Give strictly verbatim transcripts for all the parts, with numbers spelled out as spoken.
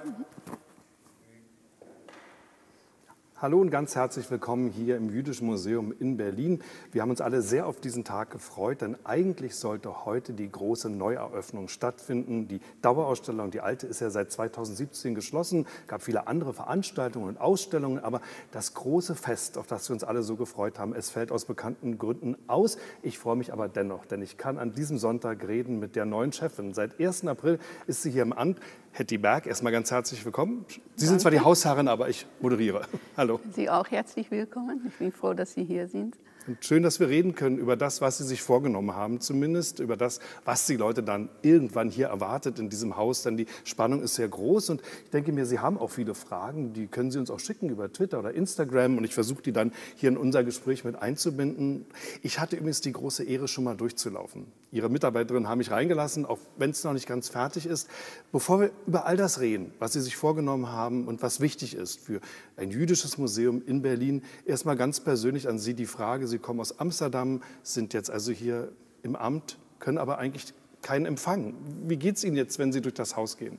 Hallo und ganz herzlich willkommen hier im Jüdischen Museum in Berlin. Wir haben uns alle sehr auf diesen Tag gefreut, denn eigentlich sollte heute die große Neueröffnung stattfinden. Die Dauerausstellung, die alte, ist ja seit zweitausendsiebzehn geschlossen. Es gab viele andere Veranstaltungen und Ausstellungen, aber das große Fest, auf das wir uns alle so gefreut haben, es fällt aus bekannten Gründen aus. Ich freue mich aber dennoch, denn ich kann an diesem Sonntag reden mit der neuen Chefin. Seit ersten April ist sie hier im Amt. Hetty Berg, erstmal ganz herzlich willkommen. Sie Danke. sind zwar die Hausherrin, aber ich moderiere. Hallo. Sie auch herzlich willkommen. Ich bin froh, dass Sie hier sind. Und schön, dass wir reden können über das, was Sie sich vorgenommen haben, zumindest über das, was die Leute dann irgendwann hier erwartet in diesem Haus. Denn die Spannung ist sehr groß und ich denke mir, Sie haben auch viele Fragen, die können Sie uns auch schicken über Twitter oder Instagram und ich versuche die dann hier in unser Gespräch mit einzubinden. Ich hatte übrigens die große Ehre, schon mal durchzulaufen. Ihre Mitarbeiterinnen haben mich reingelassen, auch wenn es noch nicht ganz fertig ist. Bevor wir über all das reden, was Sie sich vorgenommen haben und was wichtig ist für ein jüdisches Museum in Berlin, erstmal ganz persönlich an Sie die Frage, Sie kommen aus Amsterdam, sind jetzt also hier im Amt, können aber eigentlich keinen empfangen. Wie geht es Ihnen jetzt, wenn Sie durch das Haus gehen?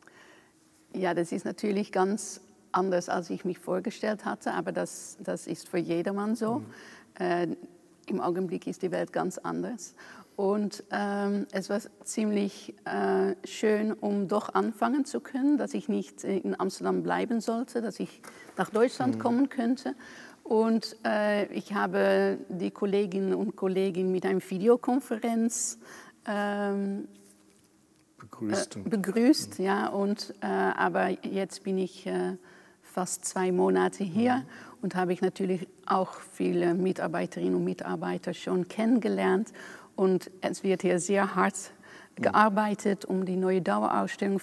Ja, das ist natürlich ganz anders, als ich mich vorgestellt hatte, aber das, das ist für jedermann so. Mhm. Äh, im Augenblick ist die Welt ganz anders. Und ähm, es war ziemlich äh, schön, um doch anfangen zu können, dass ich nicht in Amsterdam bleiben sollte, dass ich nach Deutschland mhm. kommen könnte. Und äh, ich habe die Kolleginnen und Kollegen mit einer Videokonferenz ähm, begrüßt. Äh, begrüßt, mhm. ja. Und, äh, aber jetzt bin ich äh, fast zwei Monate hier mhm. und habe ich natürlich auch viele Mitarbeiterinnen und Mitarbeiter schon kennengelernt. Und es wird hier sehr hart gearbeitet, um die neue Dauerausstellung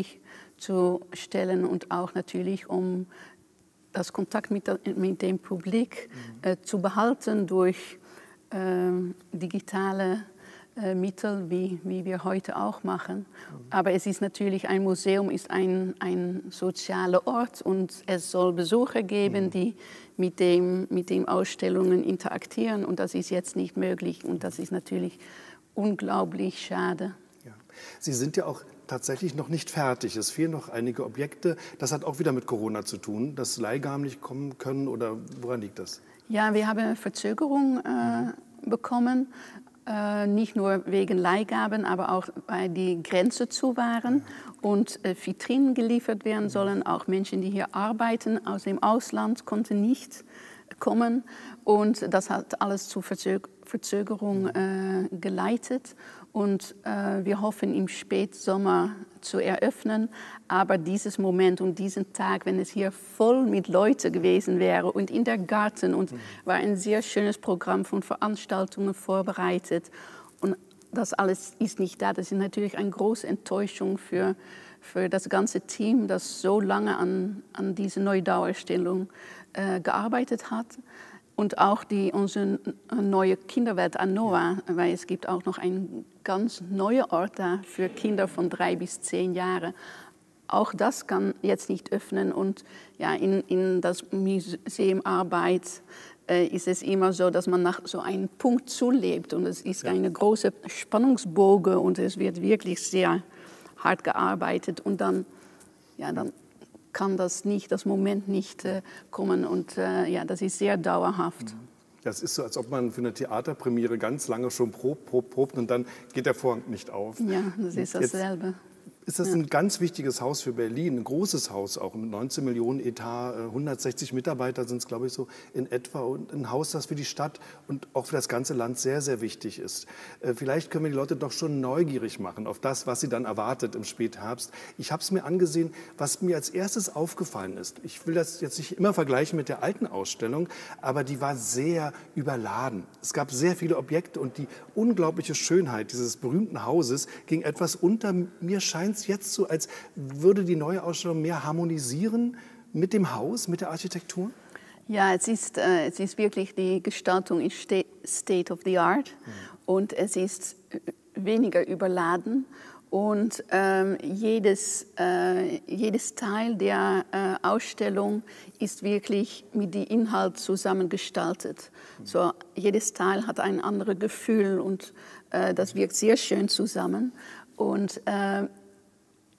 fertigzustellen und auch natürlich, um das Kontakt mit, der, mit dem Publikum mhm. äh, zu behalten durch äh, digitale äh, Mittel, wie, wie wir heute auch machen. Mhm. Aber es ist natürlich, ein Museum ist ein, ein sozialer Ort und es soll Besucher geben, mhm. die mit dem, mit den Ausstellungen interagieren und das ist jetzt nicht möglich und das ist natürlich unglaublich schade. Ja. Sie sind ja auch tatsächlich noch nicht fertig. Es fehlen noch einige Objekte. Das hat auch wieder mit Corona zu tun, dass Leihgaben nicht kommen können oder woran liegt das? Ja, wir haben eine Verzögerung äh, mhm. bekommen. Äh, nicht nur wegen Leihgaben, aber auch weil die Grenzen zu waren und äh, Vitrinen geliefert werden sollen. Auch Menschen, die hier arbeiten aus dem Ausland, konnten nicht kommen. Und das hat alles zu Verzög Verzögerung äh, geleitet. Und äh, wir hoffen, im Spätsommer zu eröffnen. Aber dieses Moment und diesen Tag, wenn es hier voll mit Leuten gewesen wäre und in der Garten und mhm. war ein sehr schönes Programm von Veranstaltungen vorbereitet. Und das alles ist nicht da. Das ist natürlich eine große Enttäuschung für, für das ganze Team, das so lange an, an dieser Neudauerstellung äh, gearbeitet hat. Und auch die, unsere neue Kinderwelt Anoa, weil es gibt auch noch einen ganz neuen Ort da für Kinder von drei bis zehn Jahren. Auch das kann jetzt nicht öffnen und ja, in, in das Museumarbeit äh, ist es immer so, dass man nach so einem Punkt zulebt und es ist ja. eine große Spannungsbogen und es wird wirklich sehr hart gearbeitet und dann, ja, dann kann das nicht, das Moment nicht äh, kommen und äh, ja, das ist sehr dauerhaft. Das ist so, als ob man für eine Theaterpremiere ganz lange schon probt, probt, probt und dann geht der Vorhang nicht auf. Ja, das ist dasselbe. Jetzt ist das ja. ein ganz wichtiges Haus für Berlin, ein großes Haus auch mit neunzehn Millionen Etat, hundertsechzig Mitarbeiter sind es, glaube ich, so in etwa. Und ein Haus, das für die Stadt und auch für das ganze Land sehr, sehr wichtig ist. Vielleicht können wir die Leute doch schon neugierig machen auf das, was sie dann erwartet im Spätherbst. Ich habe es mir angesehen, was mir als erstes aufgefallen ist. Ich will das jetzt nicht immer vergleichen mit der alten Ausstellung, aber die war sehr überladen. Es gab sehr viele Objekte und die unglaubliche Schönheit dieses berühmten Hauses ging etwas unter. Mir scheint es jetzt so, als würde die neue Ausstellung mehr harmonisieren mit dem Haus, mit der Architektur? Ja, es ist, äh, es ist wirklich, die Gestaltung ist State of the Art mhm. und es ist weniger überladen. Und ähm, jedes, äh, jedes Teil der äh, Ausstellung ist wirklich mit dem Inhalt zusammengestaltet. Mhm. So, jedes Teil hat ein anderes Gefühl und äh, das wirkt sehr schön zusammen. Und äh,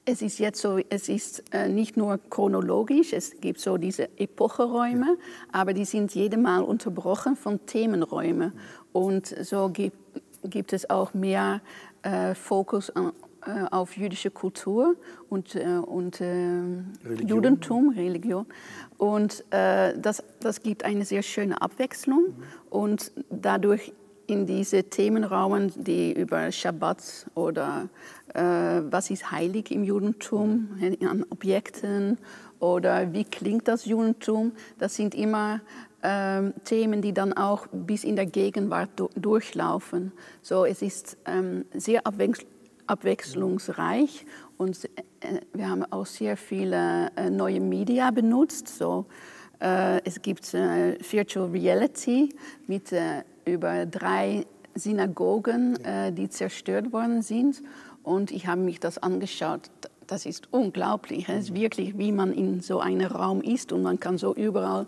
Es ist jetzt so, es ist äh, nicht nur chronologisch, es gibt so diese Epocheräume, ja. aber die sind jedes Mal unterbrochen von Themenräumen. Und so gibt, gibt es auch mehr äh, Fokus an, äh, auf jüdische Kultur und, äh, und äh, Religion. Judentum, Religion. Und äh, das, das gibt eine sehr schöne Abwechslung mhm. und dadurch in diese Themenraum, die über Schabbat oder äh, was ist heilig im Judentum, an Objekten oder wie klingt das Judentum, das sind immer äh, Themen, die dann auch bis in der Gegenwart do durchlaufen. So, es ist ähm, sehr abwechsl abwechslungsreich und äh, wir haben auch sehr viele äh, neue Media benutzt. So, äh, es gibt äh, Virtual Reality mit äh, über drei Synagogen, äh, die zerstört worden sind. Und ich habe mich das angeschaut. Das ist unglaublich. Es ist wirklich, wie man in so einem Raum ist. Und man kann so überall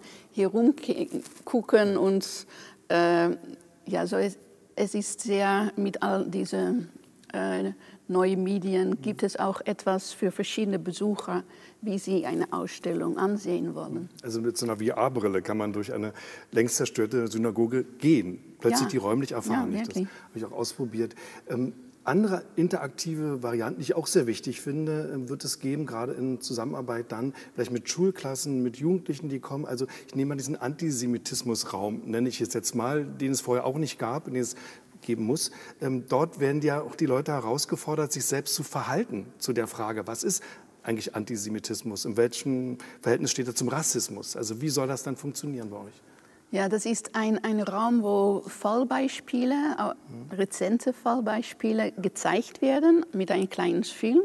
herumgucken. Und äh, ja, so es, es ist sehr, mit all diesen äh, neuen Medien gibt es auch etwas für verschiedene Besucher, wie sie eine Ausstellung ansehen wollen. Also mit so einer V R-Brille kann man durch eine längst zerstörte Synagoge gehen, plötzlich ja. die räumlich erfahren. Ja, das habe ich auch ausprobiert. Ähm, andere interaktive Varianten, die ich auch sehr wichtig finde, wird es geben, gerade in Zusammenarbeit dann vielleicht mit Schulklassen, mit Jugendlichen, die kommen. Also ich nehme mal diesen Antisemitismusraum, nenne ich es jetzt mal, den es vorher auch nicht gab, den es geben muss. Ähm, dort werden ja auch die Leute herausgefordert, sich selbst zu verhalten zu der Frage, was ist eigentlich Antisemitismus? In welchem Verhältnis steht er zum Rassismus? Also wie soll das dann funktionieren bei euch? Ja, das ist ein, ein Raum, wo Fallbeispiele, mhm. rezente Fallbeispiele gezeigt werden mit einem kleinen Film.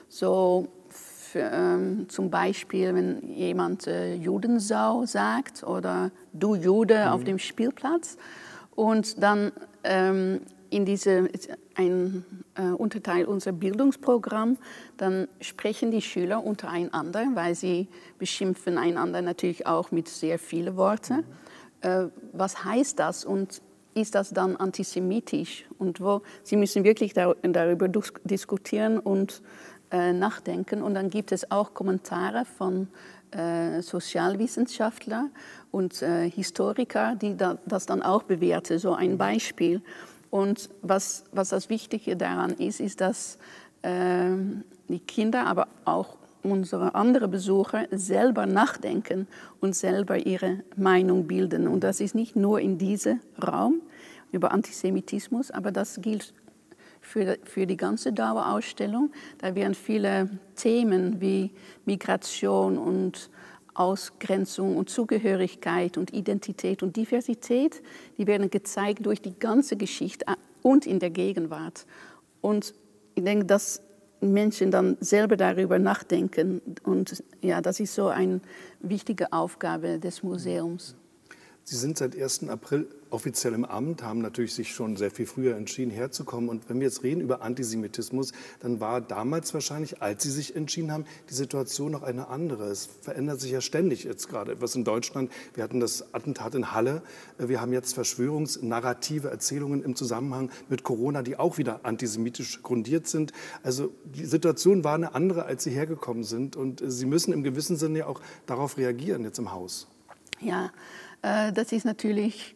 So für, ähm, zum Beispiel, wenn jemand äh, Judensau sagt oder du Jude mhm. auf dem Spielplatz. Und dann ähm, in diese, ein äh, Unterteil unser Bildungsprogramm, dann sprechen die Schüler untereinander, weil sie beschimpfen einander natürlich auch mit sehr vielen Worten. Mhm. Äh, was heißt das und ist das dann antisemitisch? Und wo, sie müssen wirklich dar darüber diskutieren und äh, nachdenken. Und dann gibt es auch Kommentare von äh, Sozialwissenschaftlern und äh, Historiker, die da, das dann auch bewerten, so ein Beispiel. Und was, was das Wichtige daran ist, ist, dass äh, die Kinder, aber auch unsere anderen Besucher selber nachdenken und selber ihre Meinung bilden. Und das ist nicht nur in diesem Raum über Antisemitismus, aber das gilt für, für die ganze Dauerausstellung. Da werden viele Themen wie Migration und Ausgrenzung und Zugehörigkeit und Identität und Diversität, die werden gezeigt durch die ganze Geschichte und in der Gegenwart. Und ich denke, dass Menschen dann selber darüber nachdenken. Und ja, das ist so eine wichtige Aufgabe des Museums. Sie sind seit ersten April offiziell im Amt, haben natürlich sich schon sehr viel früher entschieden, herzukommen. Und wenn wir jetzt reden über Antisemitismus, dann war damals wahrscheinlich, als Sie sich entschieden haben, die Situation noch eine andere. Es verändert sich ja ständig jetzt gerade etwas in Deutschland. Wir hatten das Attentat in Halle. Wir haben jetzt verschwörungsnarrative Erzählungen im Zusammenhang mit Corona, die auch wieder antisemitisch grundiert sind. Also die Situation war eine andere, als Sie hergekommen sind. Und Sie müssen im gewissen Sinne ja auch darauf reagieren jetzt im Haus. Ja, äh, das ist natürlich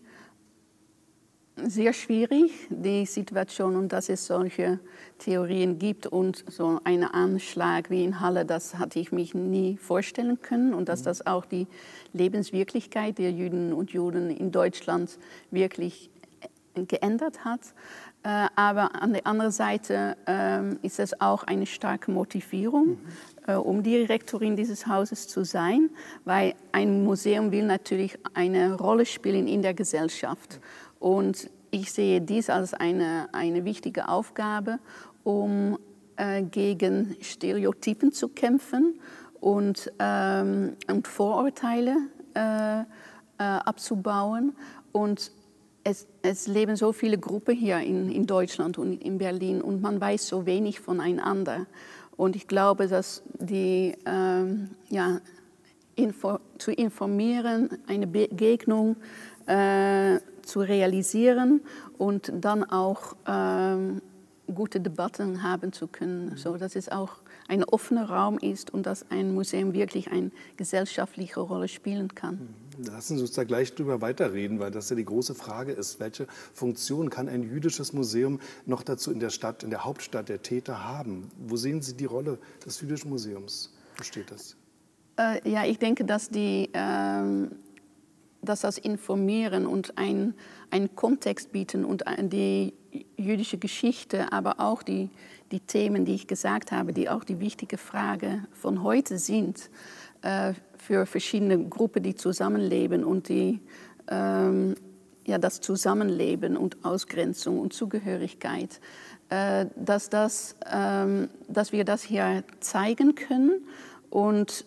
sehr schwierig, die Situation, und dass es solche Theorien gibt und so einen Anschlag wie in Halle, das hatte ich mich nie vorstellen können, und dass das auch die Lebenswirklichkeit der Juden und Juden in Deutschland wirklich geändert hat. Aber an der anderen Seite ist es auch eine starke Motivierung, mhm. um Direktorin dieses Hauses zu sein, weil ein Museum will natürlich eine Rolle spielen in der Gesellschaft. Und ich sehe dies als eine, eine wichtige Aufgabe, um äh, gegen Stereotypen zu kämpfen und, ähm, und Vorurteile äh, äh, abzubauen. Und es, es leben so viele Gruppen hier in, in Deutschland und in Berlin, und man weiß so wenig voneinander. Und ich glaube, dass die, ähm, ja, info, zu informieren, eine Begegnung äh, zu realisieren und dann auch ähm, gute Debatten haben zu können. So, das ist auch ein offener Raum ist und dass ein Museum wirklich eine gesellschaftliche Rolle spielen kann. Lassen Sie uns da gleich drüber weiterreden, weil das ja die große Frage ist. Welche Funktion kann ein jüdisches Museum noch dazu in der Stadt, in der Hauptstadt der Täter haben? Wo sehen Sie die Rolle des Jüdischen Museums? Wo steht das? Äh, ja, ich denke, dass, die, ähm, dass das Informieren und ein, einen Kontext bieten und die jüdische Geschichte, aber auch die, die Themen, die ich gesagt habe, die auch die wichtige Frage von heute sind, äh, für verschiedene Gruppen, die zusammenleben und die, ähm, ja, das Zusammenleben und Ausgrenzung und Zugehörigkeit, äh, dass, das, ähm, dass wir das hier zeigen können. Und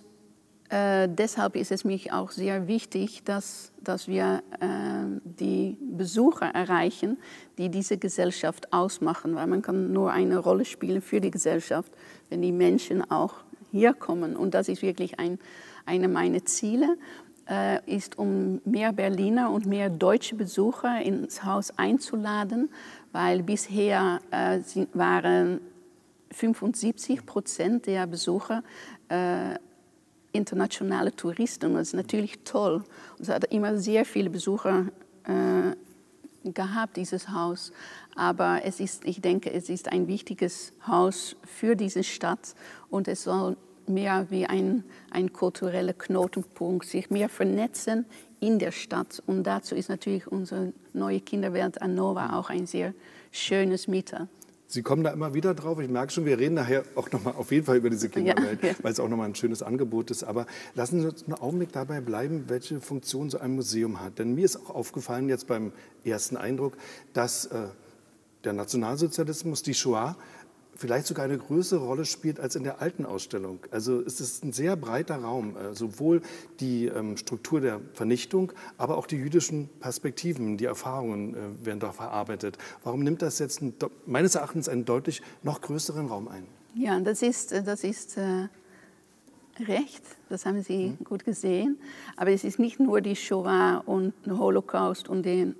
äh, deshalb ist es mir auch sehr wichtig, dass, dass wir äh, die Besucher erreichen, die diese Gesellschaft ausmachen, weil man kann nur eine Rolle spielen für die Gesellschaft, wenn die Menschen auch hier kommen. Und das ist wirklich ein Eine meiner Ziele äh, ist, um mehr Berliner und mehr deutsche Besucher ins Haus einzuladen, weil bisher äh, sind, waren fünfundsiebzig Prozent der Besucher äh, internationale Touristen. Das ist natürlich toll. Und es hat immer sehr viele Besucher äh, gehabt, dieses Haus. Aber es ist, ich denke, es ist ein wichtiges Haus für diese Stadt und es soll mehr wie ein, ein kultureller Knotenpunkt, sich mehr vernetzen in der Stadt. Und dazu ist natürlich unsere neue Kinderwelt Anova auch ein sehr schönes Mittel. Sie kommen da immer wieder drauf. Ich merke schon, wir reden nachher auch noch mal auf jeden Fall über diese Kinderwelt, ja, ja. weil es auch noch mal ein schönes Angebot ist. Aber lassen Sie uns einen Augenblick dabei bleiben, welche Funktion so ein Museum hat. Denn mir ist auch aufgefallen jetzt beim ersten Eindruck, dass äh, der Nationalsozialismus, die Shoah, vielleicht sogar eine größere Rolle spielt als in der alten Ausstellung. Also es ist ein sehr breiter Raum, sowohl die ähm, Struktur der Vernichtung, aber auch die jüdischen Perspektiven, die Erfahrungen äh, werden da verarbeitet. Warum nimmt das jetzt ein, meines Erachtens einen deutlich noch größeren Raum ein? Ja, das ist, das ist äh, recht, das haben Sie mhm. gut gesehen. Aber es ist nicht nur die Shoah und der Holocaust und den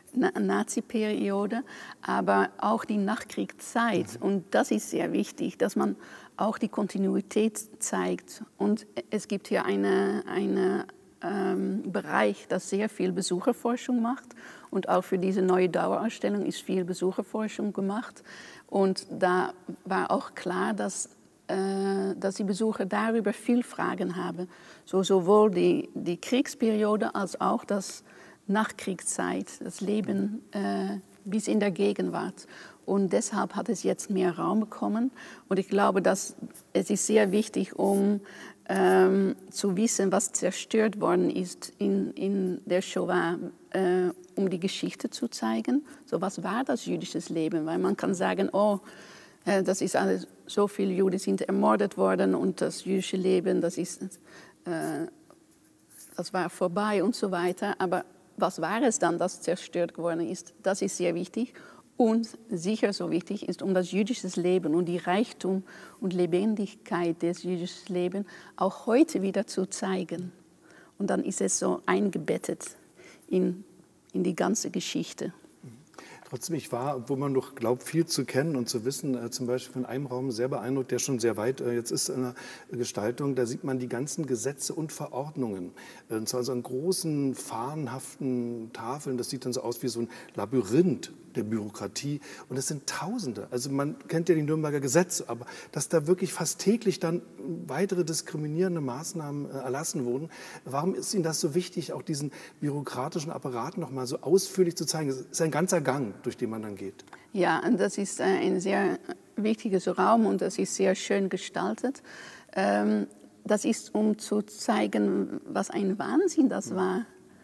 Nazi-Periode, aber auch die Nachkriegszeit. Mhm. Und das ist sehr wichtig, dass man auch die Kontinuität zeigt. Und es gibt hier einen eine, ähm, Bereich, das sehr viel Besucherforschung macht. Und auch für diese neue Dauerausstellung ist viel Besucherforschung gemacht. Und da war auch klar, dass, äh, dass die Besucher darüber viel Fragen haben. So, sowohl die, die Kriegsperiode als auch das Nachkriegszeit, das Leben äh, bis in der Gegenwart. Und deshalb hat es jetzt mehr Raum bekommen. Und ich glaube, dass es ist sehr wichtig, um ähm, zu wissen, was zerstört worden ist in, in der Shoah, äh, um die Geschichte zu zeigen. So, was war das jüdische Leben? Weil man kann sagen, oh, äh, das ist alles, so viele Juden sind ermordet worden und das jüdische Leben, das ist, äh, das war vorbei und so weiter. Aber was war es dann, das zerstört geworden ist? Das ist sehr wichtig. Und sicher so wichtig ist, um das jüdische Leben und die Reichtum und Lebendigkeit des jüdischen Lebens auch heute wieder zu zeigen. Und dann ist es so eingebettet in, in die ganze Geschichte. Trotzdem, ich war, obwohl man noch glaubt, viel zu kennen und zu wissen, äh, zum Beispiel von einem Raum sehr beeindruckt, der schon sehr weit äh, jetzt ist in der Gestaltung, da sieht man die ganzen Gesetze und Verordnungen. Äh, und zwar so an großen, fahnenhaften Tafeln, das sieht dann so aus wie so ein Labyrinth der Bürokratie. Und es sind Tausende. Also man kennt ja die Nürnberger Gesetze, aber dass da wirklich fast täglich dann weitere diskriminierende Maßnahmen äh, erlassen wurden. Warum ist Ihnen das so wichtig, auch diesen bürokratischen Apparat noch mal so ausführlich zu zeigen? Es ist ein ganzer Gang, durch den man dann geht. Ja, und das ist ein sehr wichtiges Raum und das ist sehr schön gestaltet. Ähm, das ist, um zu zeigen, was ein Wahnsinn das war.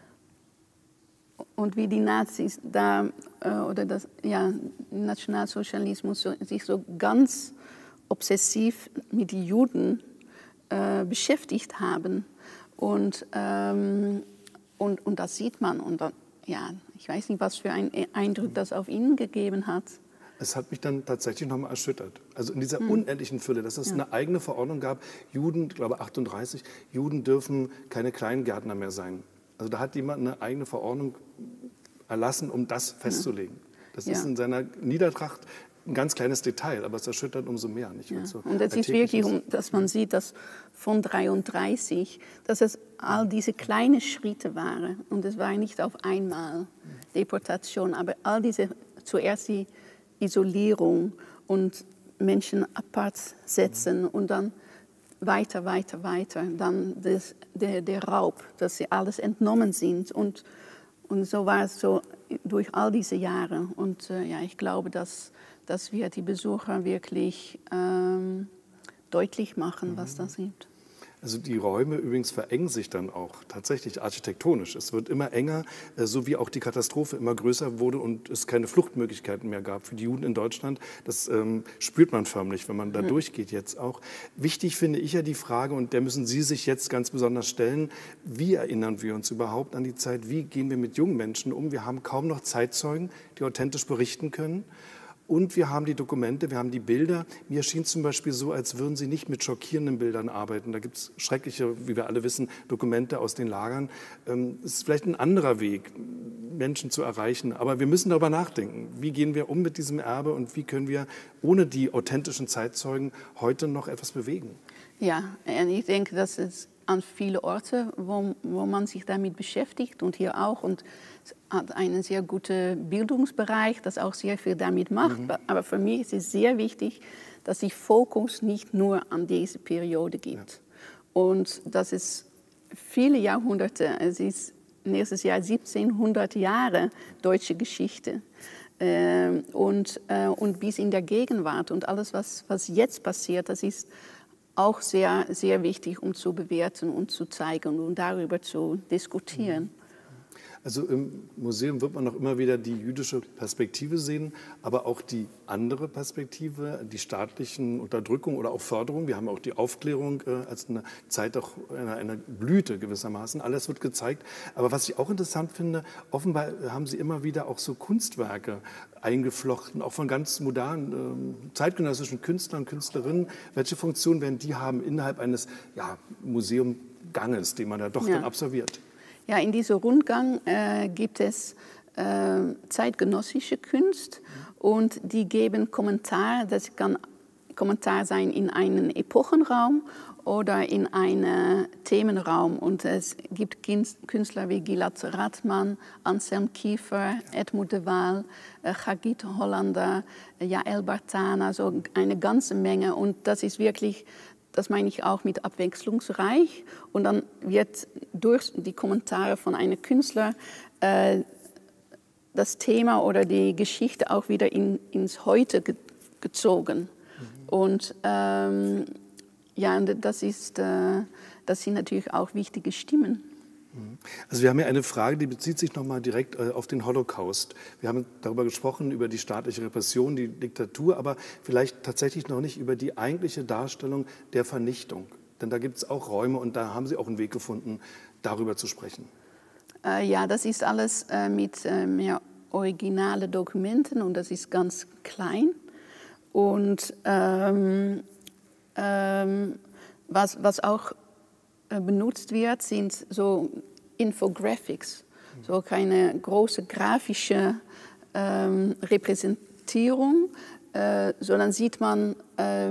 Und wie die Nazis da, äh, oder das ja, Nationalsozialismus so, sich so ganz obsessiv mit den Juden äh, beschäftigt haben. Und, ähm, und, und das sieht man. Und dann, ja, ich weiß nicht, was für einen Eindruck das auf ihn gegeben hat. Es hat mich dann tatsächlich noch mal erschüttert. Also in dieser hm. unendlichen Fülle, dass es ja. eine eigene Verordnung gab. Juden, ich glaube achtunddreißig, Juden dürfen keine Kleingärtner mehr sein. Also da hat jemand eine eigene Verordnung erlassen, um das festzulegen. Das ja. ist in seiner Niedertracht ein ganz kleines Detail, aber es erschüttert umso mehr. Nicht? Ja. So und es ist wirklich, dass man sieht, dass von dreiunddreißig, dass es all diese kleinen Schritte waren. Und es war nicht auf einmal Deportation, aber all diese, zuerst die Isolierung und Menschen apart setzen und dann weiter, weiter, weiter. Dann das, der, der Raub, dass sie alles entnommen sind. Und, und so war es so durch all diese Jahre. Und äh, ja, ich glaube, dass, dass wir die Besucher wirklich ähm, deutlich machen, was das gibt. Also die Räume übrigens verengen sich dann auch tatsächlich architektonisch. Es wird immer enger, so wie auch die Katastrophe immer größer wurde und es keine Fluchtmöglichkeiten mehr gab für die Juden in Deutschland. Das ähm, spürt man förmlich, wenn man da mhm. durchgeht jetzt auch. Wichtig finde ich ja die Frage, und der müssen Sie sich jetzt ganz besonders stellen, wie erinnern wir uns überhaupt an die Zeit, wie gehen wir mit jungen Menschen um? Wir haben kaum noch Zeitzeugen, die authentisch berichten können. Und wir haben die Dokumente, wir haben die Bilder. Mir schien zum Beispiel so, als würden sie nicht mit schockierenden Bildern arbeiten. Da gibt es schreckliche, wie wir alle wissen, Dokumente aus den Lagern. Ähm, es ist vielleicht ein anderer Weg, Menschen zu erreichen. Aber wir müssen darüber nachdenken. Wie gehen wir um mit diesem Erbe und wie können wir ohne die authentischen Zeitzeugen heute noch etwas bewegen? Ja, und ich denke, dass es an viele Orte, wo, wo man sich damit beschäftigt und hier auch. Und es hat einen sehr guten Bildungsbereich, das auch sehr viel damit macht. Mhm. Aber für mich ist es sehr wichtig, dass sich Fokus nicht nur an diese Periode gibt. Ja. Und dass es viele Jahrhunderte, es ist nächstes Jahr siebzehnhundert Jahre deutsche Geschichte. Äh, und, äh, und bis in der Gegenwart und alles, was, was jetzt passiert, das ist auch sehr, sehr wichtig, um zu bewerten und zu zeigen und darüber zu diskutieren. Also im Museum wird man noch immer wieder die jüdische Perspektive sehen, aber auch die andere Perspektive, die staatlichen Unterdrückung oder auch Förderung. Wir haben auch die Aufklärung äh, als eine Zeit auch einer, einer Blüte gewissermaßen. Alles wird gezeigt. Aber was ich auch interessant finde, offenbar haben Sie immer wieder auch so Kunstwerke eingeflochten, auch von ganz modernen, äh, zeitgenössischen Künstlern und Künstlerinnen. Welche Funktion werden die haben innerhalb eines ja, Museumganges, den man da doch ja. dann absolviert? Ja, in diesem Rundgang äh, gibt es äh, zeitgenössische Kunst und die geben Kommentar. Das kann Kommentar sein in einen Epochenraum oder in einen Themenraum. Und es gibt Künstler wie Gilad Radman, Anselm Kiefer, Edmund de Waal, äh, Hagit Hollander, äh, Jael Bartan, also eine ganze Menge. Und das ist wirklich... Das meine ich auch mit abwechslungsreich. Und dann wird durch die Kommentare von einem Künstler äh, das Thema oder die Geschichte auch wieder in, ins Heute ge gezogen. Mhm. Und ähm, ja, das, ist, äh, das sind natürlich auch wichtige Stimmen. Also wir haben ja eine Frage, die bezieht sich nochmal direkt äh, auf den Holocaust. Wir haben darüber gesprochen, über die staatliche Repression, die Diktatur, aber vielleicht tatsächlich noch nicht über die eigentliche Darstellung der Vernichtung. Denn da gibt es auch Räume und da haben Sie auch einen Weg gefunden, darüber zu sprechen. Äh, ja, das ist alles äh, mit äh, mehr originalen Dokumenten und das ist ganz klein. Und ähm, ähm, was, was auch benutzt wird, sind so Infographics, so keine große grafische ähm, Repräsentierung, äh, sondern sieht man, äh,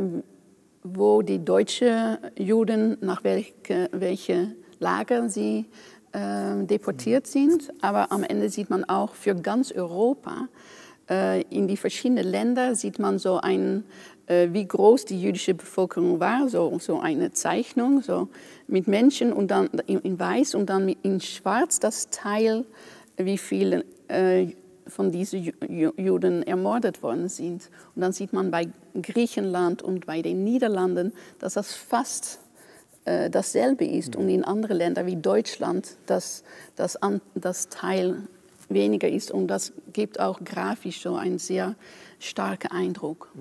wo die deutschen Juden, nach welche, welche Lager sie äh, deportiert sind. Aber am Ende sieht man auch für ganz Europa, äh, in die verschiedenen Länder sieht man so ein, äh, wie groß die jüdische Bevölkerung war, so, so eine Zeichnung, so mit Menschen und dann in, in Weiß und dann in Schwarz das Teil, wie viele äh, von diesen Juden ermordet worden sind. Und dann sieht man bei Griechenland und bei den Niederlanden, dass das fast äh, dasselbe ist. Und in anderen Ländern wie Deutschland, dass das, das Teil weniger ist. Und das gibt auch grafisch so einen sehr starken Eindruck.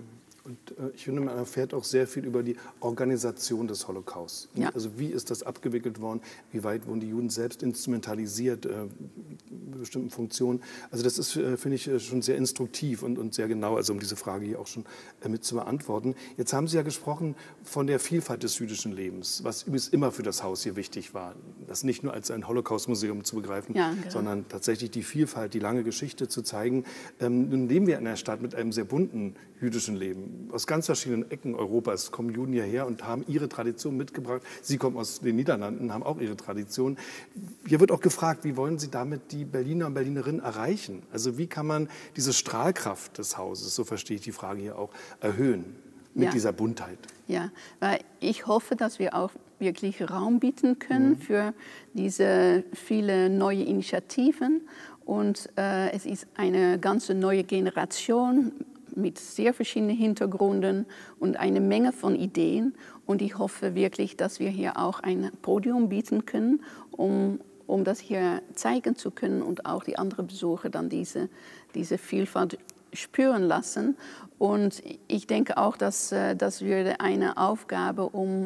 Und äh, ich finde, man erfährt auch sehr viel über die Organisation des Holocaust. Ja. Also wie ist das abgewickelt worden? Wie weit wurden die Juden selbst instrumentalisiert, äh, bestimmten Funktionen? Also das ist, äh, finde ich, schon sehr instruktiv und, und sehr genau, also um diese Frage hier auch schon äh, mit zu beantworten. Jetzt haben Sie ja gesprochen von der Vielfalt des jüdischen Lebens, was übrigens immer für das Haus hier wichtig war. Das nicht nur als ein Holocaust-Museum zu begreifen, ja, genau. sondern tatsächlich die Vielfalt, die lange Geschichte zu zeigen. Ähm, nun leben wir in einer Stadt mit einem sehr bunten jüdischen Leben. Aus ganz verschiedenen Ecken Europas kommen Juden hierher und haben ihre Tradition mitgebracht. Sie kommen aus den Niederlanden, haben auch ihre Tradition. Hier wird auch gefragt, wie wollen Sie damit die Berliner und Berlinerinnen erreichen? Also wie kann man diese Strahlkraft des Hauses, so verstehe ich die Frage hier auch, erhöhen mit ja. dieser Buntheit? Ja, weil ich hoffe, dass wir auch wirklich Raum bieten können mhm. für diese viele neue Initiativen. Und äh, es ist eine ganze neue Generation mit sehr verschiedenen Hintergründen und eine Menge von Ideen. Und ich hoffe wirklich, dass wir hier auch ein Podium bieten können, um, um das hier zeigen zu können und auch die anderen Besucher dann diese, diese Vielfalt spüren lassen. Und ich denke auch, dass das würde eine Aufgabe, um,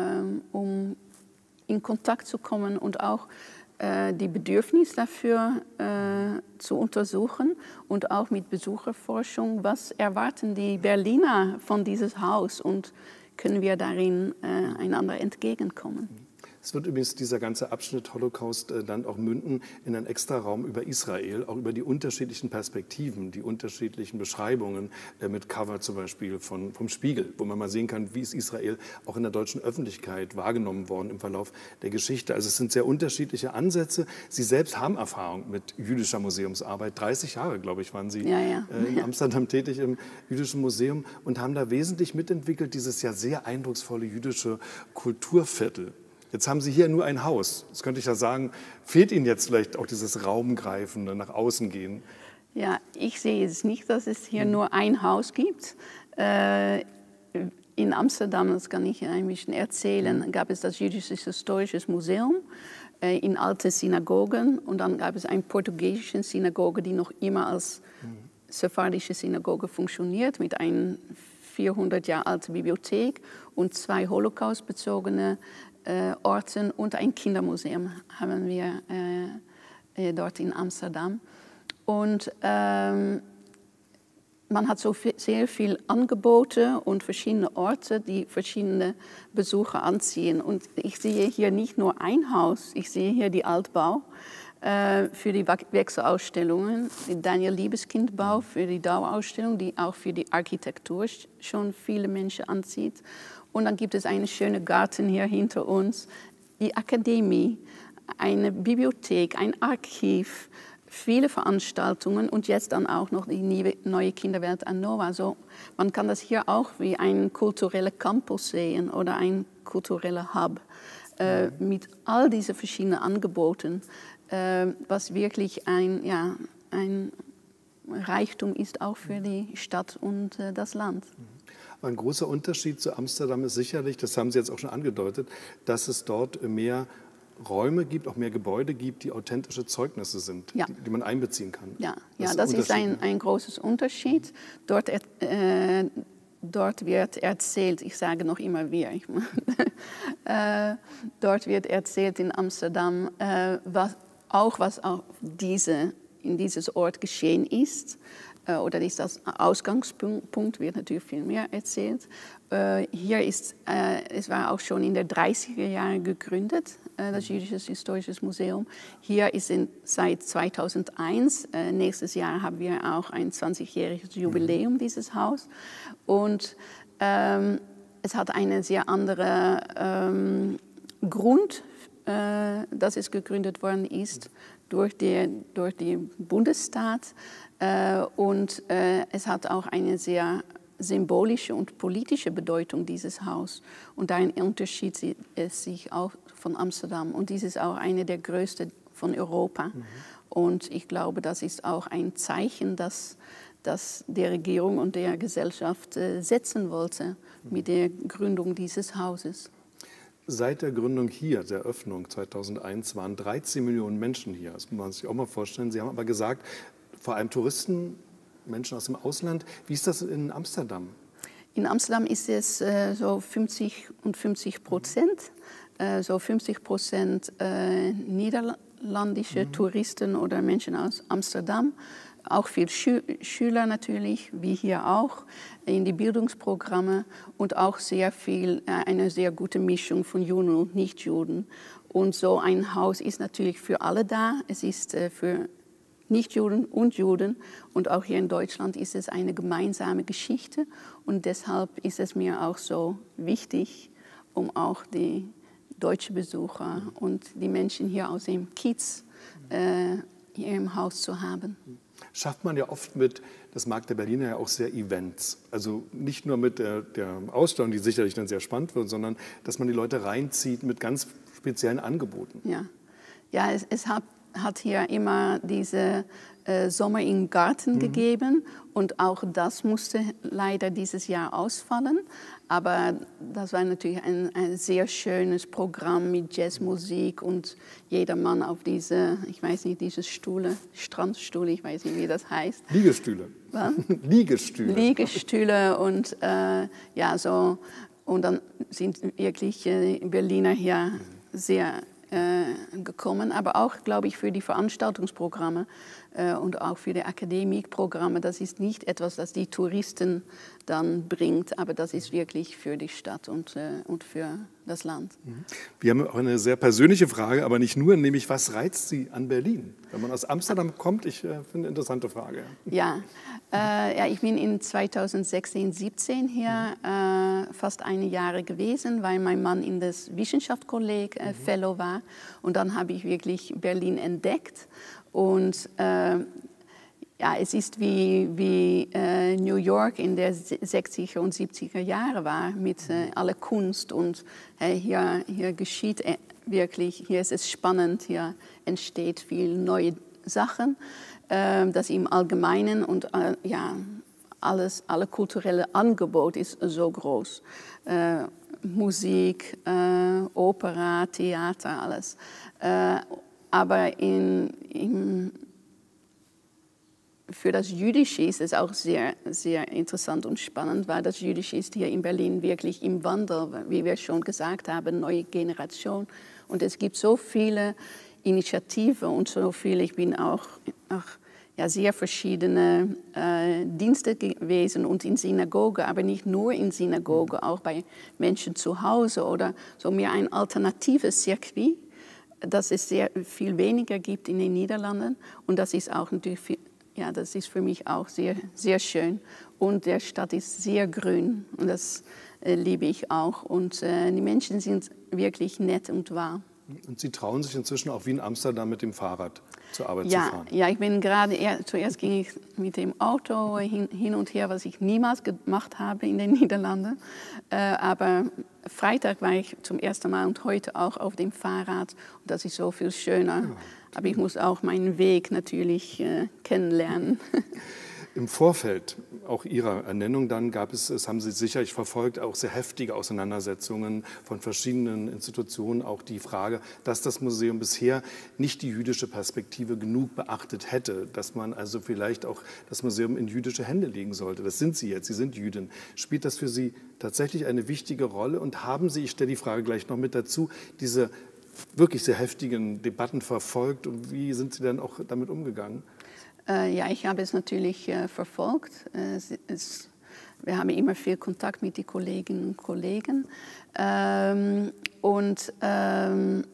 um in Kontakt zu kommen und auch die Bedürfnisse dafür äh, zu untersuchen und auch mit Besucherforschung, was erwarten die Berliner von diesem Haus und können wir darin äh, einander entgegenkommen. Es wird übrigens dieser ganze Abschnitt Holocaust äh, dann auch münden in einen Extraraum über Israel, auch über die unterschiedlichen Perspektiven, die unterschiedlichen Beschreibungen äh, mit Cover zum Beispiel von, vom Spiegel, wo man mal sehen kann, wie ist Israel auch in der deutschen Öffentlichkeit wahrgenommen worden im Verlauf der Geschichte. Also es sind sehr unterschiedliche Ansätze. Sie selbst haben Erfahrung mit jüdischer Museumsarbeit. dreißig Jahre, glaube ich, waren Sie ja, ja. Äh, in Amsterdam tätig im Jüdischen Museum und haben da wesentlich mitentwickelt, dieses ja sehr eindrucksvolle jüdische Kulturviertel. Jetzt haben Sie hier nur ein Haus. Jetzt könnte ich ja sagen, fehlt Ihnen jetzt vielleicht auch dieses Raumgreifen, nach außen gehen? Ja, ich sehe es nicht, dass es hier mhm. nur ein Haus gibt. Äh, in Amsterdam, das kann ich ein bisschen erzählen, gab es das Jüdische Historische Museum äh, in alte Synagogen. Und dann gab es eine portugiesische Synagoge, die noch immer als mhm. sephardische Synagoge funktioniert, mit einer vierhundert Jahre alten Bibliothek und zwei Holocaust-bezogene Äh, Orten und ein Kindermuseum haben wir äh, äh, dort in Amsterdam. Und ähm, man hat so viel, sehr viele Angebote und verschiedene Orte, die verschiedene Besucher anziehen. Und ich sehe hier nicht nur ein Haus, ich sehe hier die Altbau äh, für die Wechselausstellungen, den Daniel-Liebeskind-Bau für die Dauerausstellung, die auch für die Architektur schon viele Menschen anzieht. Und dann gibt es einen schönen Garten hier hinter uns, die Akademie, eine Bibliothek, ein Archiv, viele Veranstaltungen und jetzt dann auch noch die neue Kinderwelt an Nova. Also man kann das hier auch wie ein kultureller Campus sehen oder ein kultureller Hub äh, mit all diesen verschiedenen Angeboten, äh, was wirklich ein, ja, ein Reichtum ist auch für die Stadt und äh, das Land. Ein großer Unterschied zu Amsterdam ist sicherlich, das haben Sie jetzt auch schon angedeutet, dass es dort mehr Räume gibt, auch mehr Gebäude gibt, die authentische Zeugnisse sind, ja. die, die man einbeziehen kann. Ja, das, ja, das ist ein, ein großes Unterschied. Dort, äh, dort wird erzählt, ich sage noch immer wir, ich, äh, dort wird erzählt in Amsterdam, äh, was, auch was auf diese, in dieses Ort geschehen ist. Oder ist das Ausgangspunkt, wird natürlich viel mehr erzählt. Hier ist, es war auch schon in den dreißiger Jahren gegründet, das Jüdische Historische Museum. Hier ist in, seit zweitausendeins, nächstes Jahr haben wir auch ein zwanzigjähriges Jubiläum dieses Haus. Und ähm, es hat einen sehr anderen ähm, Grund, äh, dass es gegründet worden ist durch den durch die Bundesstaat. Äh, und äh, es hat auch eine sehr symbolische und politische Bedeutung, dieses Haus. Und darin unterschied es sich auch von Amsterdam. Und dies ist auch eine der größten von Europa. Mhm. Und ich glaube, das ist auch ein Zeichen, das, das der Regierung und der Gesellschaft äh, setzen wollte mhm. mit der Gründung dieses Hauses. Seit der Gründung hier, der Öffnung zweitausendeins, waren dreizehn Millionen Menschen hier. Das muss man sich auch mal vorstellen. Sie haben aber gesagt, vor allem Touristen, Menschen aus dem Ausland. Wie ist das in Amsterdam? In Amsterdam ist es äh, so fünfzig und fünfzig Prozent, äh, so fünfzig Prozent äh, niederländische mhm. Touristen oder Menschen aus Amsterdam, auch viele Schü Schüler natürlich, wie hier auch, in die Bildungsprogramme und auch sehr viel, äh, eine sehr gute Mischung von Juden und Nichtjuden. Und so ein Haus ist natürlich für alle da, es ist äh, für Nichtjuden und Juden und auch hier in Deutschland ist es eine gemeinsame Geschichte und deshalb ist es mir auch so wichtig, um auch die deutschen Besucher und die Menschen hier aus dem Kiez äh, hier im Haus zu haben. Schafft man ja oft mit, das mag der Berliner ja auch sehr, Events. Also nicht nur mit der, der Ausstellung, die sicherlich dann sehr spannend wird, sondern dass man die Leute reinzieht mit ganz speziellen Angeboten. Ja, ja es, es hat hat hier immer diese äh, Sommer im Garten mhm. gegeben und auch das musste leider dieses Jahr ausfallen. Aber das war natürlich ein, ein sehr schönes Programm mit Jazzmusik und jedermann auf diese, ich weiß nicht, diese Stühle, Strandstühle, ich weiß nicht, wie das heißt. Liegestühle. Was? Liegestühle. Liegestühle und äh, ja, so. Und dann sind wirklich äh, Berliner hier mhm. sehr gekommen, aber auch, glaube ich, für die Veranstaltungsprogramme äh, und auch für die Akademikprogramme. Das ist nicht etwas, das die Touristen dann bringt, aber das ist wirklich für die Stadt und, äh, und für das Land. Wir haben auch eine sehr persönliche Frage, aber nicht nur, nämlich was reizt Sie an Berlin? Wenn man aus Amsterdam kommt, ich äh, finde eine interessante Frage. Ja, äh, ja, ich bin in zweitausendsechzehn, siebzehn hier äh, fast eine Jahre gewesen, weil mein Mann in das Wissenschaftskolleg äh, mhm. Fellow war. Und dann habe ich wirklich Berlin entdeckt. Und äh, ja, es ist wie, wie äh, New York in der sechziger und siebziger Jahre war, mit äh, aller Kunst. Und äh, hier, hier geschieht äh, wirklich, hier ist es spannend, hier entsteht viel neue Sachen. Äh, das im Allgemeinen und äh, ja, alles, alle kulturelle Angebot ist so groß. Äh, Musik, äh, Opera, Theater, alles. Äh, aber in, in, für das Jüdische ist es auch sehr, sehr interessant und spannend, weil das Jüdische ist hier in Berlin wirklich im Wandel, wie wir schon gesagt haben, neue Generation. Und es gibt so viele Initiativen und so viele, ich bin auch, auch ja, sehr verschiedene äh, Dienste gewesen und in Synagoge, aber nicht nur in Synagoge, auch bei Menschen zu Hause oder so mehr ein alternatives Circuit, das es sehr viel weniger gibt in den Niederlanden und das ist auch natürlich, viel, ja, das ist für mich auch sehr, sehr schön und der Stadt ist sehr grün und das äh, liebe ich auch und äh, die Menschen sind wirklich nett und warm. Und Sie trauen sich inzwischen auch wie in Amsterdam mit dem Fahrrad zur Arbeit ja, zu fahren? Ja, ich bin gerade, zuerst ging ich mit dem Auto hin, hin und her, was ich niemals gemacht habe in den Niederlanden. Äh, aber Freitag war ich zum ersten Mal und heute auch auf dem Fahrrad. Und das ist so viel schöner. Ja. Aber ich muss auch meinen Weg natürlich äh, kennenlernen. Im Vorfeld auch Ihrer Ernennung dann gab es, das haben Sie sicherlich verfolgt, auch sehr heftige Auseinandersetzungen von verschiedenen Institutionen. Auch die Frage, dass das Museum bisher nicht die jüdische Perspektive genug beachtet hätte, dass man also vielleicht auch das Museum in jüdische Hände legen sollte. Das sind Sie jetzt, Sie sind Jüdin. Spielt das für Sie tatsächlich eine wichtige Rolle? Und haben Sie, ich stelle die Frage gleich noch mit dazu, diese wirklich sehr heftigen Debatten verfolgt und wie sind Sie dann auch damit umgegangen? Äh, ja, ich habe es natürlich äh, verfolgt. Äh, es, es, wir haben immer viel Kontakt mit den Kolleginnen und Kollegen. Ähm, und ähm,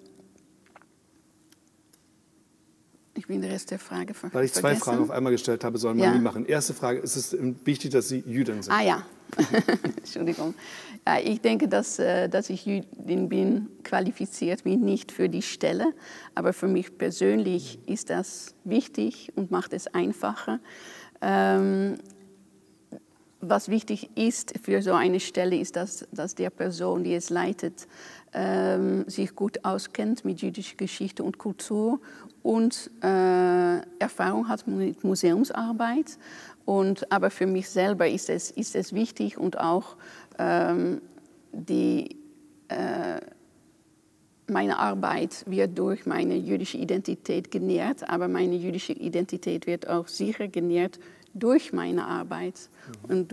ich bin den Rest der Frage ver Weil ich zwei vergessen. Fragen auf einmal gestellt habe, sollen wir ja. nie machen. Erste Frage, ist es wichtig, dass Sie Jüdin sind? Ah ja, Entschuldigung. Ja, ich denke, dass, dass ich Jüdin bin, qualifiziert mich nicht für die Stelle. Aber für mich persönlich ist das wichtig und macht es einfacher. Ähm, was wichtig ist für so eine Stelle, ist, dass, dass der Person, die es leitet, ähm, sich gut auskennt mit jüdischer Geschichte und Kultur und äh, Erfahrung hat mit Museumsarbeit. Und, aber für mich selber ist es, ist es wichtig und auch ähm, die, äh, meine Arbeit wird durch meine jüdische Identität genährt, aber meine jüdische Identität wird auch sicher genährt durch meine Arbeit mhm. und durch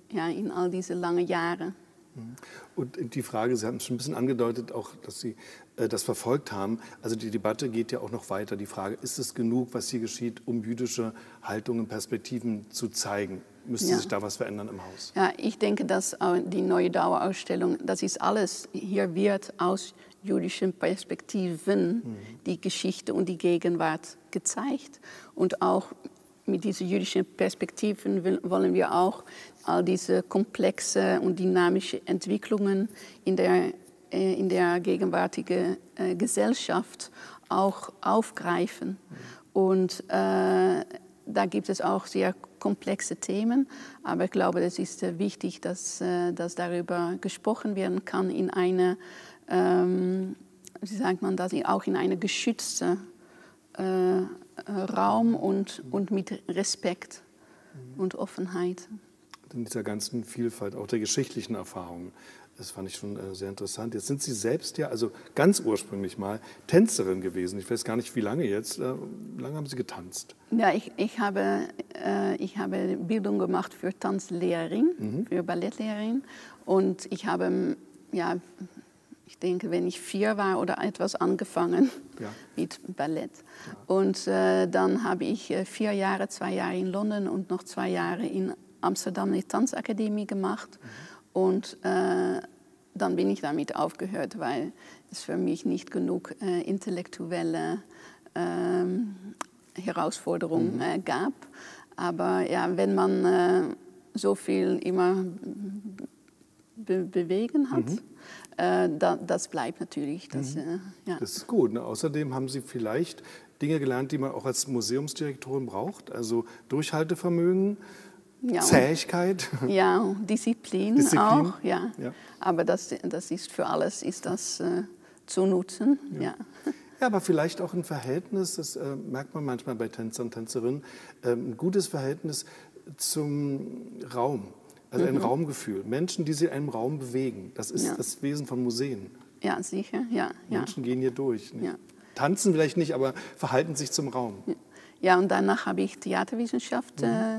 ja, in all diese langen Jahre. Und die Frage, Sie haben es schon ein bisschen angedeutet, auch, dass Sie äh, das verfolgt haben. Also die Debatte geht ja auch noch weiter. Die Frage, ist es genug, was hier geschieht, um jüdische Haltungen, Perspektiven zu zeigen? Müsste ja. sich da was verändern im Haus? Ja, ich denke, dass die neue Dauerausstellung, das ist alles, hier wird aus jüdischen Perspektiven mhm. die Geschichte und die Gegenwart gezeigt. Und auch mit diesen jüdischen Perspektiven wollen wir auch all diese komplexe und dynamische Entwicklungen in der, in der gegenwärtigen Gesellschaft auch aufgreifen. Mhm. Und äh, da gibt es auch sehr komplexe Themen, aber ich glaube, es ist wichtig, dass, dass darüber gesprochen werden kann in eine, ähm, wie sagt man das, auch in eine geschützte äh, Raum und, und mit Respekt und Offenheit. In dieser ganzen Vielfalt, auch der geschichtlichen Erfahrungen. Das fand ich schon äh, sehr interessant. Jetzt sind Sie selbst ja, also ganz ursprünglich mal Tänzerin gewesen. Ich weiß gar nicht, wie lange jetzt. Äh, wie lange haben Sie getanzt? Ja, ich, ich, habe, äh, ich habe Bildung gemacht für Tanzlehrerin, mhm. für Ballettlehrerin. Und ich habe, ja, ich denke, wenn ich vier war oder etwas angefangen ja. mit Ballett. Ja. Und äh, dann habe ich äh, vier Jahre, zwei Jahre in London und noch zwei Jahre in Amsterdam eine Tanzakademie gemacht. Mhm. Und äh, dann bin ich damit aufgehört, weil es für mich nicht genug äh, intellektuelle äh, Herausforderungen äh, gab. Aber ja, wenn man äh, so viel immer be bewegen hat, mhm. äh, da, das bleibt natürlich. Das, mhm. äh, ja. das ist gut. Ne? Außerdem haben Sie vielleicht Dinge gelernt, die man auch als Museumsdirektorin braucht, also Durchhaltevermögen, ja, Zähigkeit. Ja, Disziplin, Disziplin. auch. Ja. ja. Aber das, das ist für alles ist das äh, zu nutzen. Ja. Ja. ja, aber vielleicht auch ein Verhältnis, das äh, merkt man manchmal bei Tänzern und Tänzerinnen, äh, ein gutes Verhältnis zum Raum. Also mhm. ein Raumgefühl. Menschen, die sich in einem Raum bewegen. Das ist ja. das Wesen von Museen. Ja, sicher. Ja, Menschen ja. gehen hier durch. Ja. Tanzen vielleicht nicht, aber verhalten sich zum Raum. Ja, und danach habe ich Theaterwissenschaft mhm. äh,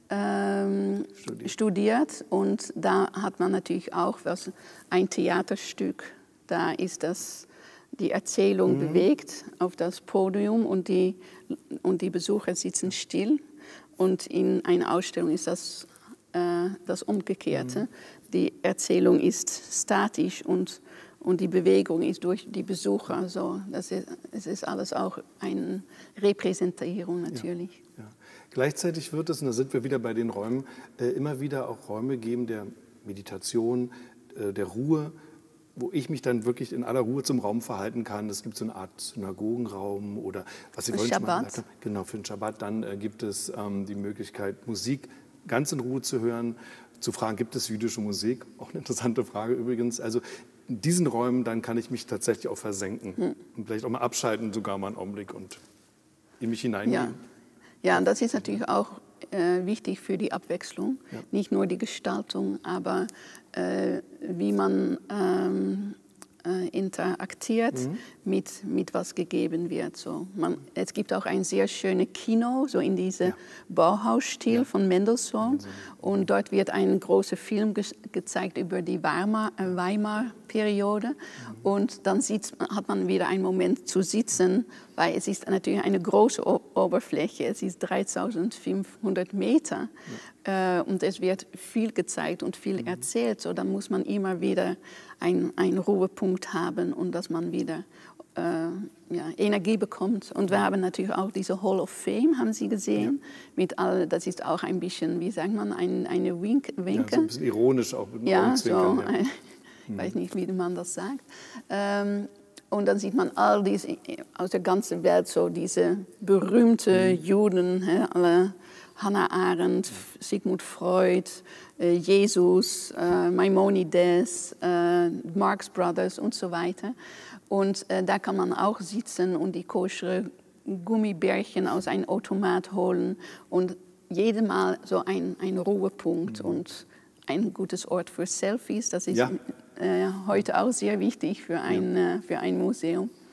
Ähm, studiert. studiert und da hat man natürlich auch was, ein Theaterstück, da ist das, die Erzählung mhm. bewegt auf das Podium und die, und die Besucher sitzen still und in einer Ausstellung ist das, äh, das Umgekehrte. Mhm. Die Erzählung ist statisch und, und die Bewegung ist durch die Besucher. Also das ist, es ist alles auch eine Repräsentierung natürlich. Ja. Ja. Gleichzeitig wird es, und da sind wir wieder bei den Räumen, äh, immer wieder auch Räume geben der Meditation, äh, der Ruhe, wo ich mich dann wirklich in aller Ruhe zum Raum verhalten kann. Es gibt so eine Art Synagogenraum oder was Sie vorhin schon mal gesagt haben. Genau, für den Schabbat. Dann äh, gibt es ähm, die Möglichkeit, Musik ganz in Ruhe zu hören, zu fragen, gibt es jüdische Musik? Auch eine interessante Frage übrigens. Also in diesen Räumen, dann kann ich mich tatsächlich auch versenken hm. und vielleicht auch mal abschalten, sogar mal einen Augenblick und in mich hineingehen. Ja. Ja, und das ist natürlich auch äh, wichtig für die Abwechslung. Ja. Nicht nur die Gestaltung, aber äh, wie man ähm, äh, interaktiert mhm. mit, mit was gegeben wird. So, man, es gibt auch ein sehr schönes Kino, so in diesem ja. Bauhausstil ja. von Mendelssohn. Und dort wird ein großer Film ge gezeigt über die Weimar, äh, Weimar-Periode. Mhm. Und dann sieht, hat man wieder einen Moment zu sitzen, weil es ist natürlich eine große o Oberfläche. Es ist dreitausendfünfhundert Meter. Ja. Äh, und es wird viel gezeigt und viel mhm. erzählt. So, dann muss man immer wieder einen Ruhepunkt haben und dass man wieder äh, ja, Energie bekommt. Und wir haben natürlich auch diese Hall of Fame, haben Sie gesehen. Ja. Mit all, das ist auch ein bisschen, wie sagt man, ein, eine Wink, Winke. Ja, so ein bisschen ironisch auch mit dem ja, so, ja, ich hm. weiß nicht, wie man das sagt. Ähm, und dann sieht man all diese, aus der ganzen Welt, so diese berühmten mhm. Juden, he, alle Hannah Arendt, Sigmund Freud, äh, Jesus, äh, Maimonides, äh, Marx Brothers und so weiter. Und äh, da kann man auch sitzen und die koschere Gummibärchen aus einem Automat holen und jedes Mal so ein, ein Ruhepunkt mhm. und ein gutes Ort für Selfies. Das ist ja. äh, heute auch sehr wichtig für ein, ja. äh, für ein Museum.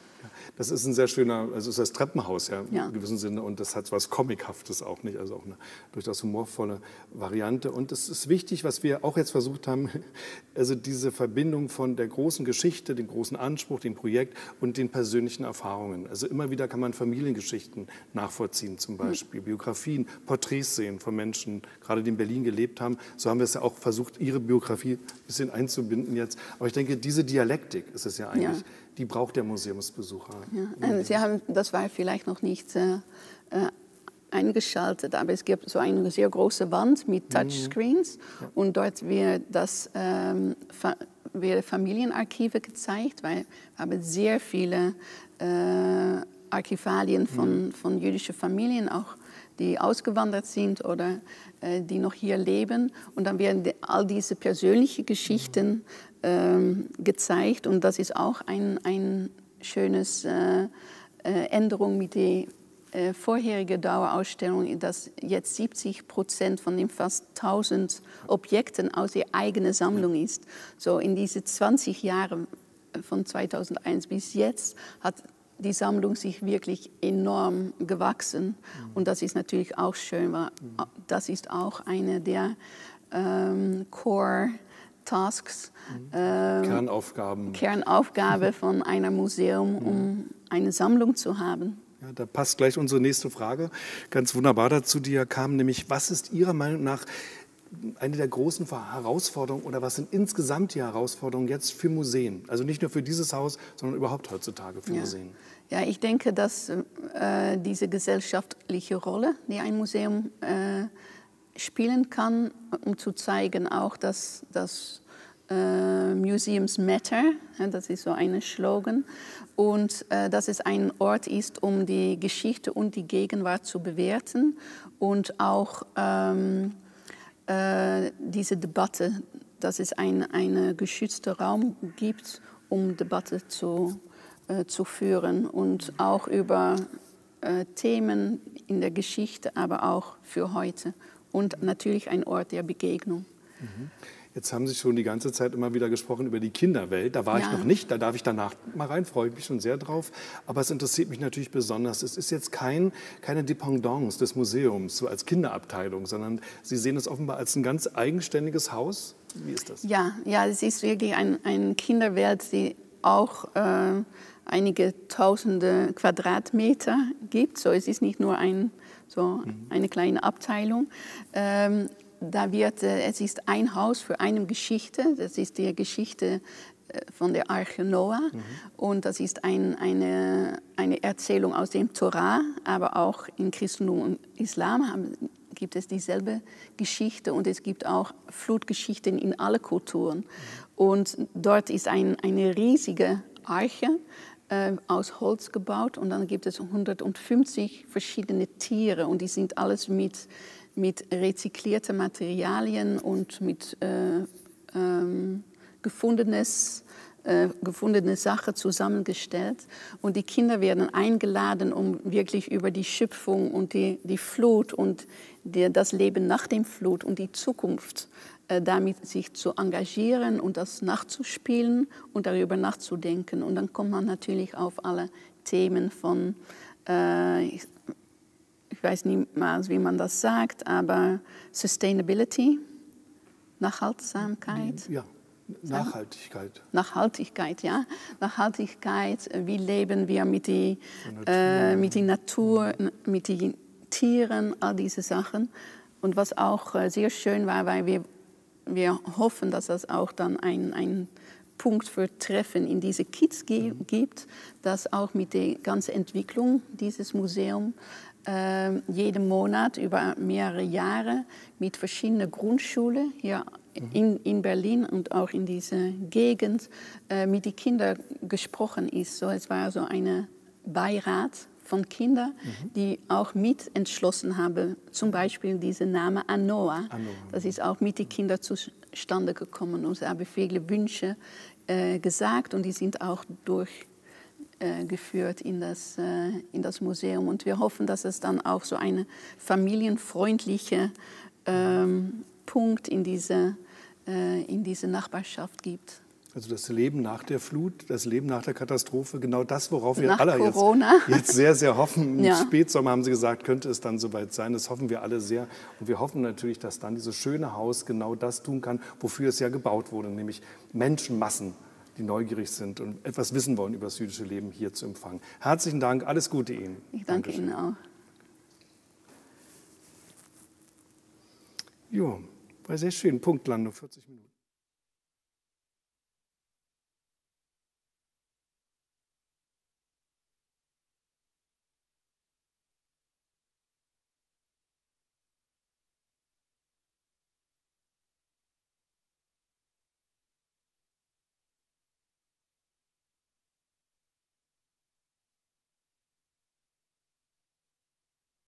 Das ist ein sehr schöner, also ist das Treppenhaus ja, Ja. im gewissen Sinne und das hat was Comichaftes auch nicht, also auch eine durchaus humorvolle Variante. Und es ist wichtig, was wir auch jetzt versucht haben, also diese Verbindung von der großen Geschichte, dem großen Anspruch, dem Projekt und den persönlichen Erfahrungen. Also immer wieder kann man Familiengeschichten nachvollziehen, zum Beispiel mhm. Biografien, Porträts sehen von Menschen, gerade die in Berlin gelebt haben. So haben wir es ja auch versucht, ihre Biografie ein bisschen einzubinden jetzt. Aber ich denke, diese Dialektik ist es ja eigentlich, ja. die braucht der Museumsbesucher. Ja. Sie haben, das war vielleicht noch nicht äh, eingeschaltet, aber es gibt so eine sehr große Wand mit Touchscreens mhm. ja. und dort wird das ähm, fa werden Familienarchive gezeigt, weil wir haben sehr viele äh, Archivalien von, mhm. von jüdischen Familien, auch die ausgewandert sind oder äh, die noch hier leben. Und dann werden die, all diese persönlichen Geschichten ähm, gezeigt. Und das ist auch ein, ein schönes äh, äh, Änderung mit der äh, vorherigen Dauerausstellung, dass jetzt siebzig Prozent von den fast tausend Objekten aus ihrer eigenen Sammlung ist. So in diese zwanzig Jahren von zweitausendeins bis jetzt hat die Sammlung sich wirklich enorm gewachsen. Mhm. Und das ist natürlich auch schön, weil das ist auch eine der ähm, Core-Tasks, mhm. ähm, Kernaufgaben. Kernaufgabe von einem Museum, um eine Sammlung zu haben. Ja, da passt gleich unsere nächste Frage ganz wunderbar dazu, die ja kam, nämlich was ist Ihrer Meinung nach eine der großen Herausforderungen oder was sind insgesamt die Herausforderungen jetzt für Museen? Also nicht nur für dieses Haus, sondern überhaupt heutzutage für ja. Museen. Ja, ich denke, dass äh, diese gesellschaftliche Rolle, die ein Museum äh, spielen kann, um zu zeigen auch, dass, dass äh, Museums matter, ja, das ist so ein Slogan, und äh, dass es ein Ort ist, um die Geschichte und die Gegenwart zu bewerten und auch ähm, Äh, diese Debatte, dass es einen ein geschützten Raum gibt, um Debatte zu, äh, zu führen und auch über äh, Themen in der Geschichte, aber auch für heute und natürlich ein Ort der Begegnung. Mhm. Jetzt haben Sie schon die ganze Zeit immer wieder gesprochen über die Kinderwelt. Da war ja. ich noch nicht, da darf ich danach mal rein, freue ich mich schon sehr drauf. Aber es interessiert mich natürlich besonders. Es ist jetzt kein, keine Dependance des Museums, so als Kinderabteilung, sondern Sie sehen es offenbar als ein ganz eigenständiges Haus. Wie ist das? Ja, ja, es ist wirklich eine ein Kinderwelt, die auch äh, einige tausende Quadratmeter gibt. So, es ist nicht nur ein, so mhm. eine kleine Abteilung. Ähm, Da wird, es ist ein Haus für eine Geschichte, das ist die Geschichte von der Arche Noah mhm. und das ist ein, eine, eine Erzählung aus dem Torah, aber auch in Christentum und Islam haben, gibt es dieselbe Geschichte und es gibt auch Flutgeschichten in alle Kulturen. Mhm. Und dort ist ein, eine riesige Arche äh, aus Holz gebaut und dann gibt es hundertfünfzig verschiedene Tiere und die sind alles mit mit rezyklierten Materialien und mit äh, ähm, gefundenes, äh, gefundene Sachen zusammengestellt. Und die Kinder werden eingeladen, um wirklich über die Schöpfung und die, die Flut und die, das Leben nach dem Flut und die Zukunft äh, damit sich zu engagieren und das nachzuspielen und darüber nachzudenken. Und dann kommt man natürlich auf alle Themen von äh, ich weiß nicht mal, wie man das sagt, aber Sustainability, Nachhaltigkeit. Ja, Nachhaltigkeit. Nachhaltigkeit, ja. Nachhaltigkeit, wie leben wir mit der äh, mit die Natur, mit den Tieren, all diese Sachen. Und was auch äh, sehr schön war, weil wir, wir hoffen, dass das auch dann ein, ein Punkt für Treffen in diese Kids gibt, dass auch mit der ganzen Entwicklung dieses Museums äh, jeden Monat über mehrere Jahre mit verschiedenen Grundschulen hier mhm. in, in Berlin und auch in dieser Gegend äh, mit den Kindern gesprochen ist. So, es war so ein Beirat von Kindern, mhm. die auch mit entschlossen haben, zum Beispiel diesen Namen Anoa. Anoa. Das ist auch mit den Kindern zustande gekommen und sie haben viele Wünsche äh, gesagt und die sind auch durchgeführt äh, in, das, äh, in das Museum. Und wir hoffen, dass es dann auch so einen familienfreundlichen ähm, Punkt in diese, äh, in diese Nachbarschaft gibt. Also das Leben nach der Flut, das Leben nach der Katastrophe, genau das, worauf wir nach alle jetzt, jetzt sehr, sehr hoffen. Im ja. Spätsommer haben Sie gesagt, könnte es dann soweit sein. Das hoffen wir alle sehr. Und wir hoffen natürlich, dass dann dieses schöne Haus genau das tun kann, wofür es ja gebaut wurde, nämlich Menschenmassen, die neugierig sind und etwas wissen wollen über das jüdische Leben, hier zu empfangen. Herzlichen Dank, alles Gute Ihnen. Ich danke Dankeschön. Ihnen auch. Jo, war sehr schön. Punktlandung, vierzig Minuten.